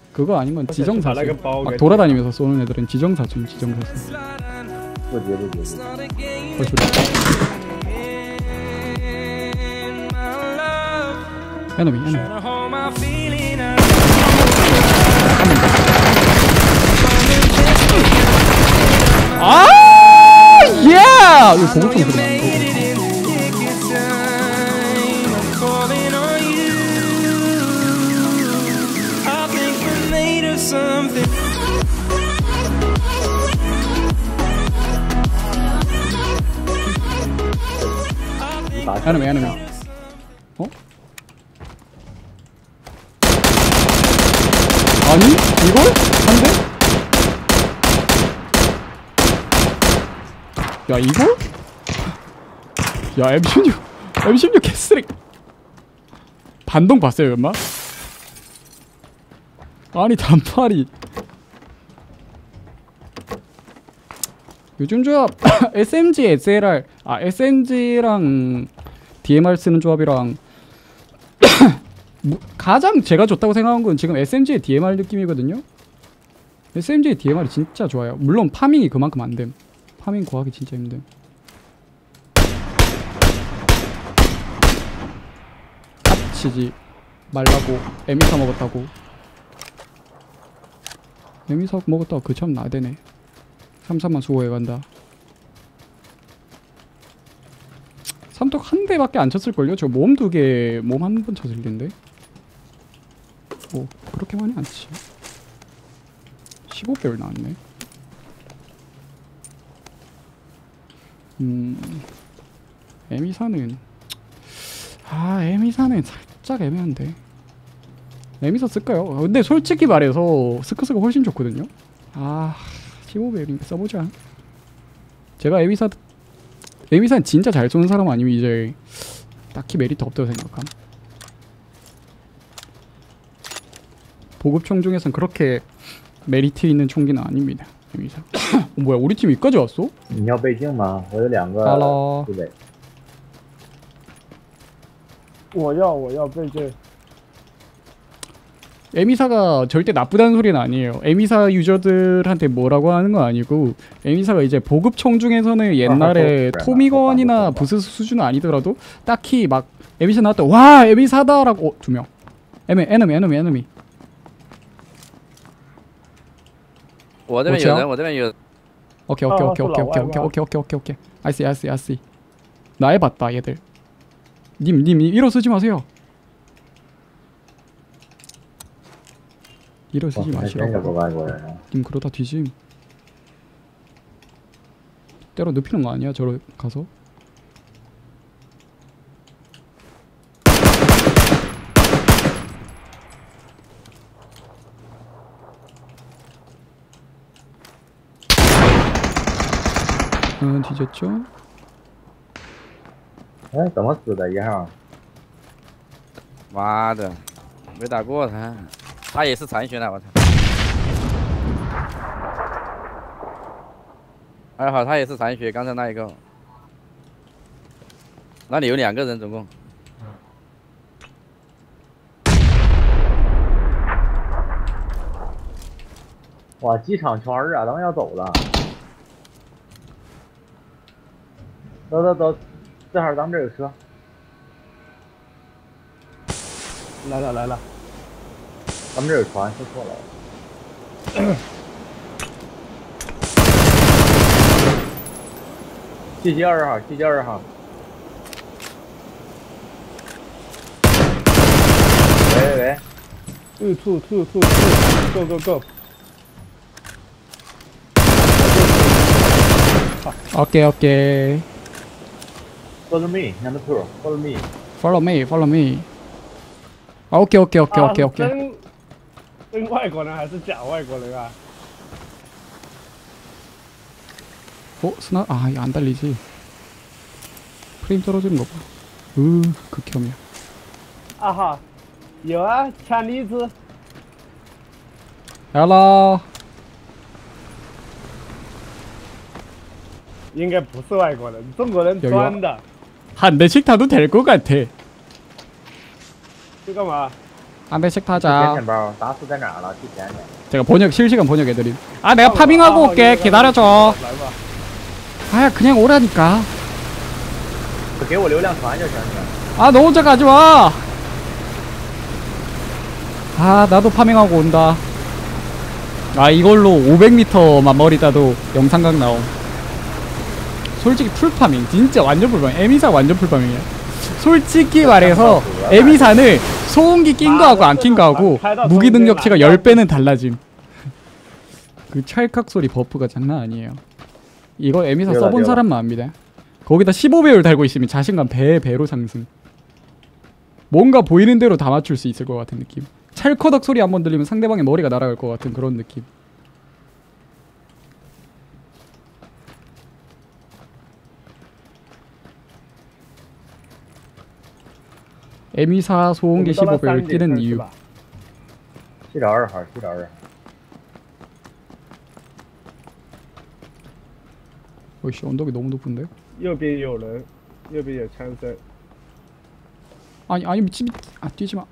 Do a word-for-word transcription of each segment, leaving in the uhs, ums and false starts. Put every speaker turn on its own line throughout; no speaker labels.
그거 아니면 지정사수. 막 돌아다니면서 쏘는 애들은 지정사수, 지정사수.
뭐지, 뭐지.
어, 소리. 에너미, 에너미. 아, 예! 이거 보급총 소리 나는 에너미, 에너미. 어? 아니? 이걸? 한 대? 야, 이걸? 야, 엠 십육 엠 십육 개쓰레. 반동 봤어요, 엄마? 아니, 단팔이. 요즘 조합 에스엠지, 에스엘알, 아 에스엠지랑 디엠알 쓰는 조합이랑 가장 제가 좋다고 생각한 건 지금 에스엠지의 디엠알 느낌이거든요. 에스엠지의 디엠알이 진짜 좋아요. 물론 파밍이 그만큼 안 됨. 파밍 구하기 진짜 힘듦. 깝치지 말라고. 에미사 먹었다고. 에미사 먹었다고 그 참 나대네. 삼삼만 수호해간다. 삼톡 한 대밖에 안 쳤을걸요? 저 몸 두 개, 몸 한 번 쳤을 텐데. 오, 그렇게 많이 안 치. 십오 배율 나왔네. 음, 에미사는 아, 에미사는 살짝 애매한데. 에미사 쓸까요? 근데 솔직히 말해서 스크스가 훨씬 좋거든요. 아, 십오 배율인가 써보자. 제가 에미사 에미사는 진짜 잘 쏘는 사람 아니면 이제 딱히 메리트 없다고 생각함. 보급총 중에선 그렇게 메리트 있는 총기는 아닙니다. 에미사. 어, 뭐야, 우리 팀 여기까지 왔어?
你要倍镜吗？我有两个。
Hello。
对不对？
我要我要倍镜。
에미사가 절대 나쁘다는 소리는 아니에요. 에미사 유저들한테 뭐라고 하는 건 아니고, 에미사가 이제 보급총 중에서는 옛날에
아,
토미건이나 부스스 수준은 아니더라도 딱히 막 에미사 나왔다 와 에미사다라고. 어, 두 명. 에미 에너미 에너미 에너미.
我这边有人，我这边有。
오케이 오케이 오케이 오케이 오케이 오케이 오케이 오케이 오케이 오케이. 아이씨 아이씨 아이씨. 나 해봤다 얘들. 님 님 일어서지 마세요. 일어서지 마시라고. 님 그러다 뒤짐. 때로 눕히는 거 아니야? 저러 가서. 응, 뒤졌죠?
哎，怎么死的一号？
妈的，没打过他，他也是残血的，我操！还好他也是残血，刚才那一个，那里有两个人总共。
哇，机场圈儿啊，他们要走了。走走走，这会儿咱们这儿有车。
来了来了，
咱们这儿有船，说错了。谢谢二号，谢谢二号。喂喂喂。
two two two two two go go go。
오케이 오케이.
Follow me, number two. Follow me.
Follow me, follow me. 아, 오케이 오케이 오케이 오케이 오케이.
真真外国人还是假外国人啊？
어? 스나? 아, 이거 안 달리지. 프레임 떨어지는 거 봐. 으, 극혐이야.
啊哈，有啊，抢梨子。
Hello.
应该不是外国人，中国人装的。
한 대씩 타도 될 것 같아.
这干嘛？
한 대씩
捡
타자.
钱包，达斯在哪儿了？去捡捡。
제가 번역 실시간 번역해드림. 아 내가 파밍하고 올게. 기다려줘.
来吧。
아야 그냥 오라니까.
给我流量团就行了。
아 너 혼자 가지마. 아 나도 파밍하고 온다. 아 이걸로 오백 미터만 머리 따도 영상각 나옴. 솔직히 풀파밍 진짜 완전 풀파밍. 에미사 완전 풀파밍이야. 솔직히 말해서 에미사는 소음기 낀 거하고 안 낀 거하고 무기 능력치가 십 배는 달라짐. 그 찰칵 소리 버프가 장난 아니에요. 이거 에미사
뛰어라,
써본
뛰어라.
사람만 압니다. 거기다 십오 배율 달고 있으면 자신감 배 배로 상승. 뭔가 보이는 대로 다 맞출 수 있을 것 같은 느낌. 찰커덕 소리 한번 들리면 상대방의 머리가 날아갈 것 같은 그런 느낌. 에미사
我
소음기
们到了
십오 배율
三点
끼는
三是
이유.
吧？
七找二号，七找二号。
어이씨 언덕이 너무 높은데?
右边有人，右边有枪声。
아니 아니 미치 미... 아 뛰지마.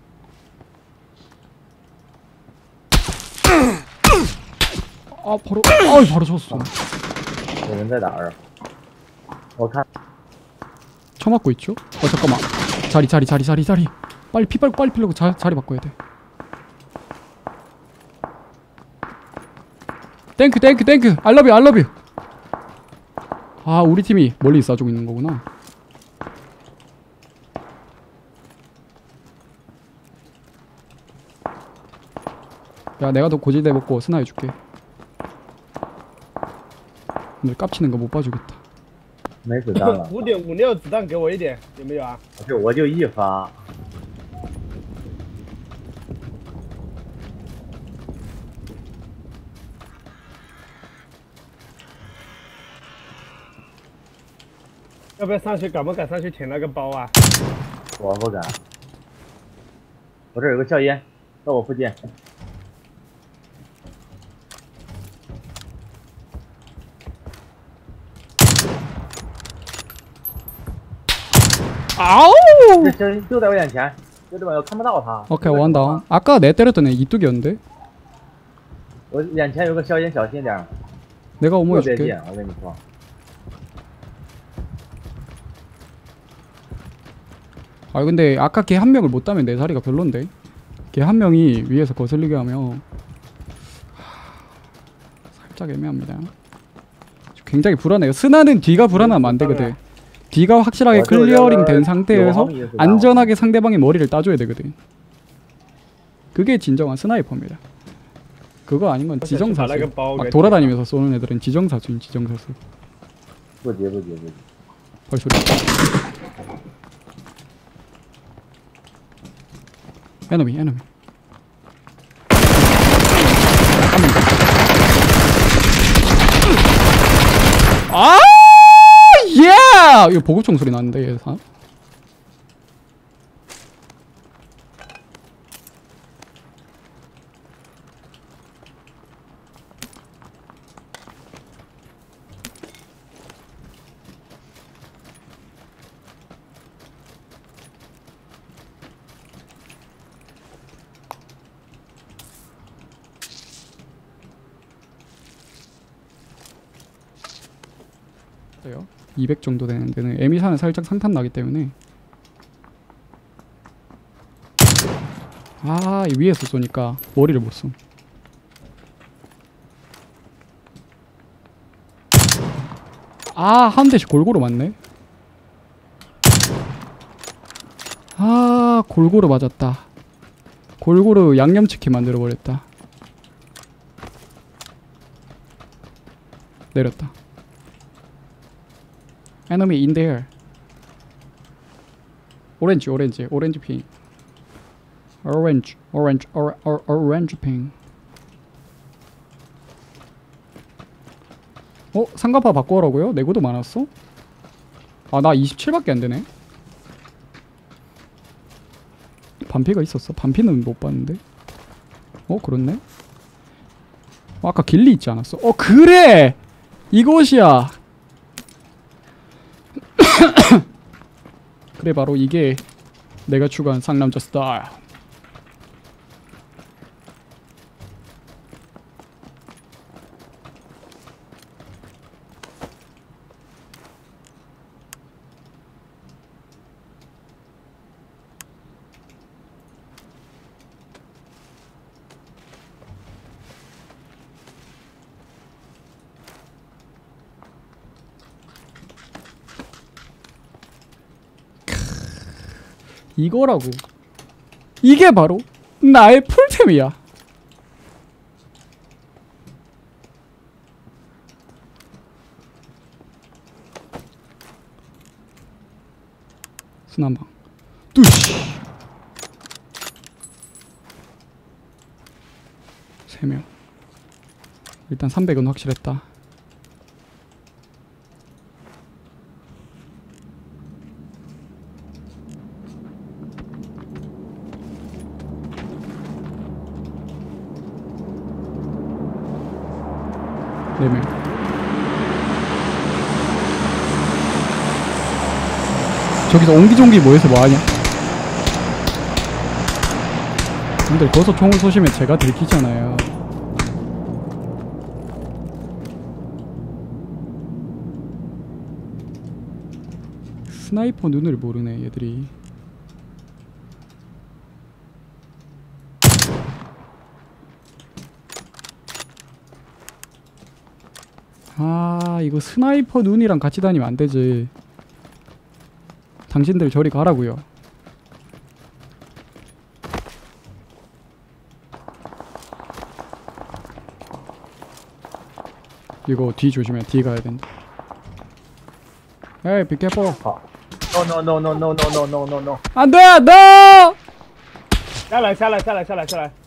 아 바로 아이 바로 쳤어.
有人在打二号。我看
쳐맞고 있죠? 어 잠깐만. 자리 자리 자리 자리 자리. 빨리 피 빨리 빨리 피려고 자, 자리 바꿔야 돼. 땡큐 땡큐 땡큐. 알러뷰 알러뷰. 아 우리 팀이 멀리 쏴주고 있는 거구나. 야 내가 더 고지대 먹고 스나 해줄게. 오늘 깝치는 거 못 봐주겠다.
没子弹了。
五点五六子弹给我一点，有没有啊？
就我就一发。
要不要上去？敢不敢上去舔那个包啊？
我不敢。我这儿有个硝烟，到我附近。
아우!
这硝烟就在我眼前，就这么我看不到他。
오케이 원다운. 아까 내 때렸던 애 이뚝이었는데?
我眼前有个硝烟，小心点儿，
내가
特别
어머해줄게.
近，我跟你说。
아 근데 아까 걔 한 명을 못 따면 내 자리가 별론데. 걔 한 명이 위에서 거슬리게 하면 하... 살짝 애매합니다. 굉장히 불안해요. 스나는 뒤가 불안하면 안 되거든. 뒤가 확실하게
맞아,
클리어링
맞아.
된 상태에서
요함이
안전하게 상대방의 머리를 따줘야 되거든. 그게 진정한 스나이퍼입니다. 그거 아니면 지정사수. 막 돌아다니면서 쏘는 애들은 지정사수인 지정사수.
不急不急不急。
발소리. 에너미 에너미. 아 예! 이거 보급총 소리 나는데 얘 사람? 이백 정도 되는 데는 에미사는 살짝 상탄 나기 때문에 아 이 위에서 쏘니까 머리를 못 쏘. 아 한 대씩 골고루 맞네. 아 골고루 맞았다. 골고루 양념치킨 만들어버렸다. 내렸다. Enemy in there. 오렌지 오렌지 오렌지 핑. 오렌지 오렌지 오, 오, 오렌지 핑. 어? 상가파 바꾸라고요? 내구도 많았어? 아 나 이십칠밖에 안 되네. 반피가 있었어. 반피는 못 봤는데. 어 그렇네. 어, 아까 길리 있지 않았어? 어 그래! 이것이야. 그래 바로 이게 내가 추구한 상남자 스타일. 이거라고. 이게 바로 나의 풀템이야. 순한방 뚜시. 세 명. 일단 삼백은 확실했다. 네 명. 저기서 옹기종기 모여서 뭐하냐? 근데 거기서 총을 쏘시면 제가 들키잖아요. 스나이퍼 눈을 모르네 얘들이. 아 이거 스나이퍼 눈이랑 같이 다니면 안되지. 당신들 저리 가라고요. 이거 뒤 조심해. 뒤 가야 된다. 에이 비켜봐.
好。No no no no no no no no no。
안돼 안돼.
下来下来下来下来下来。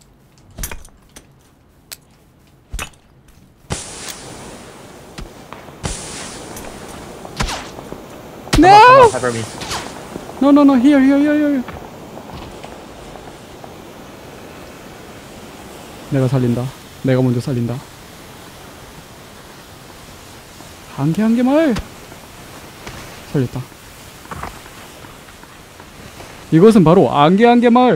No
Hyper me。
no no no here here here here. 내가 살린다. 내가 먼저 살린다. 한 개 한 개 말. 살렸다. 이것은 바로 안개 안개 마을.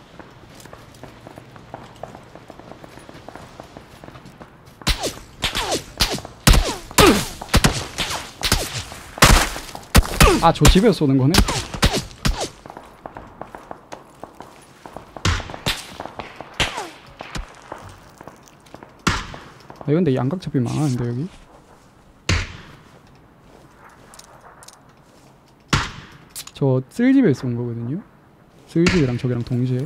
아, 저 집에 쏘는 거네. 아, 근데 양각 잡이 많았는데 여기. 저 쓸집에 쏜 거거든요. 쓸집이랑 저기랑 동시에.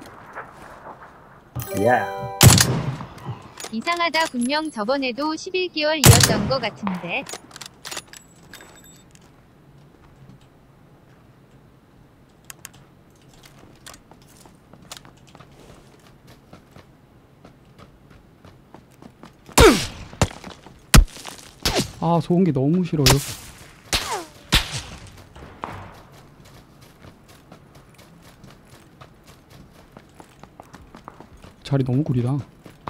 Yeah。
이상하다. 분명 저번에도 십일 개월이었던 거 같은데.
아, 소음기 너무 싫어요. 자리 너무 구리다. 야,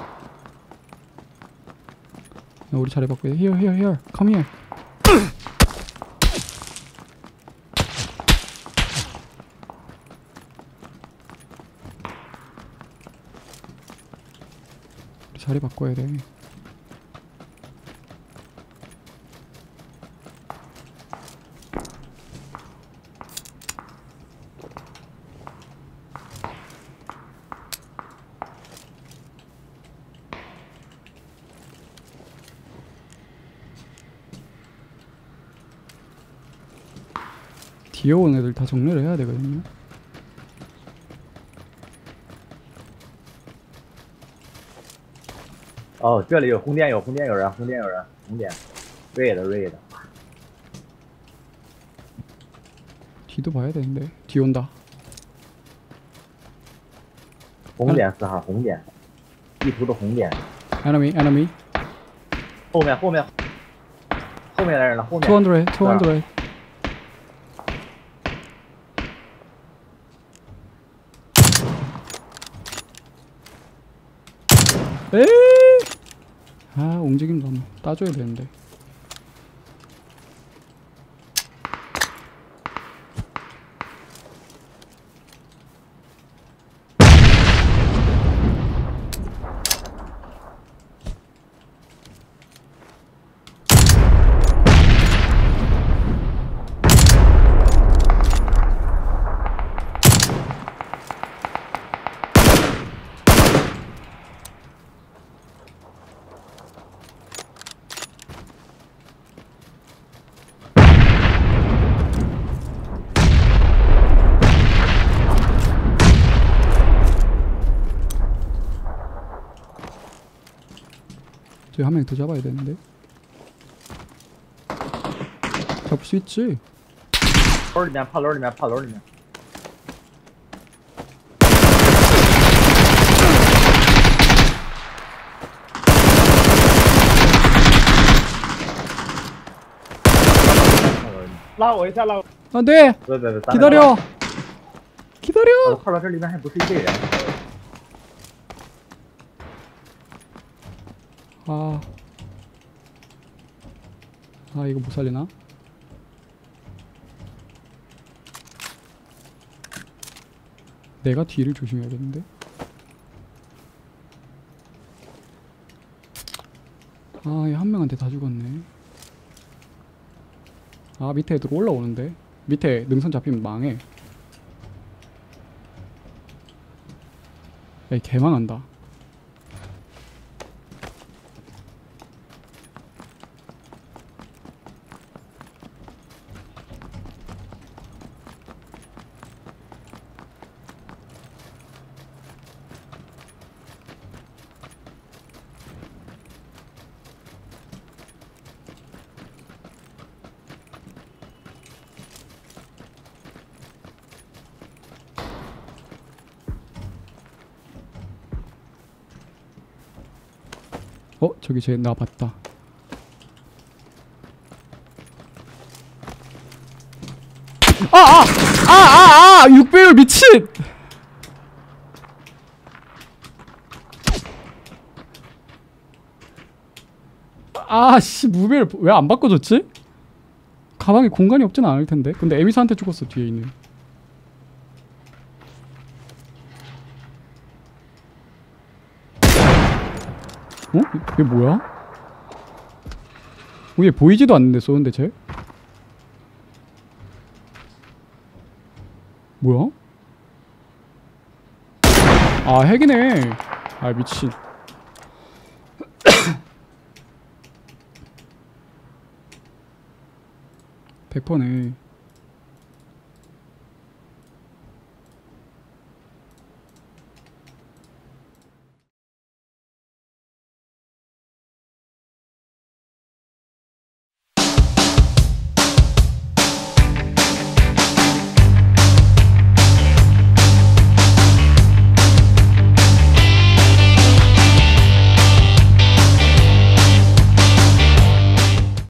우리 자리 바꿔야 돼. Here, here, here. Come here. 우리 자리 바꿔야 돼. 뒤에 온 애들 다 정리를 해야 되거든요.
哦，这里有红点，有红点，有人，红点有人，红点，瑞的瑞的。
뒤도 봐야 되는데. 뒤 온다.
红点四号，红点，地图的红点。
Enemy, enemy.
后面后面后面来人了，后面。
two hundred, two hundred. 에이! 아, 움직임도 한번 따줘야 되는데. 저기 한 명 더 잡아야 되는데. 잡을 수 있지.
楼里面炮楼里面炮楼里面
拉我一下，拉我。
안돼.
对对对
기다려. 기다려.
我炮到这里面还不是一个人
아. 아 이거 못 살리나? 내가 뒤를 조심해야겠는데. 아, 얘 한 명한테 다 죽었네. 아, 밑에 애들 올라오는데. 밑에 능선 잡히면 망해. 야, 개망한다. 어? 저기 쟤 나 봤다. 아! 아! 아! 아! 아! 육 배율 미친! 아씨 무배율 왜 안 바꿔줬지? 가방에 공간이 없진 않을 텐데. 근데 에미사한테 죽었어 뒤에 있는. 어? 이게 뭐야? 어, 얘 보이지도 않는데 쏘는데 쟤? 뭐야? 아 핵이네. 아 미친. 백 퍼네.